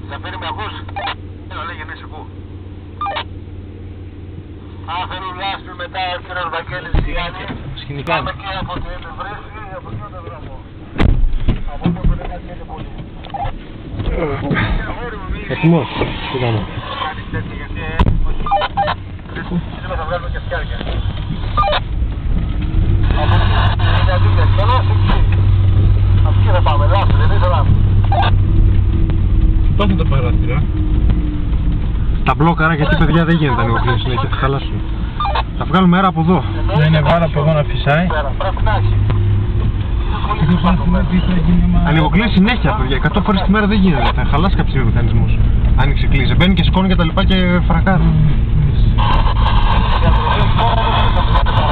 Σαφίρι, με ακούς? Έλα, λέγε, ναι, σε ακούω. Άθερου λάσπη μετά ο κύριος Βαγγέλης Γιάννη. Σκηνικά. Πάμε και από την Ελευρέση, από εκεί το δρόμο. Από εκεί που δεν κατιέται πολύ. Εθιμός, τι κάνω. Κάνεις τέτοια γιατί σήμερα θα βγάλουμε και φτιάρια. Από εκεί είναι αντίθεση, καλά, από εκεί θα πάμε, λάσπη, δεν ήθελα. Πάνε τα παράθυρα. Τα μπλόκαρα γιατί παιδιά δεν γίνεται να ανοιγοκλίνουν συνέχεια, θα χαλάσουν. Θα βγάλουμε αέρα από εδώ. Ναι, βάλω από εδώ να φυσάει. Πρέπει να έχει. Ανοιγοκλίνει συνέχεια παιδιά, 100 φορές τη μέρα δεν γίνεται, θα χαλάσει κάποιος ο μηχανισμός. Άνοιξε, κλείσει, μπαίνει και σκόνη και τα λοιπά και φρακάρει.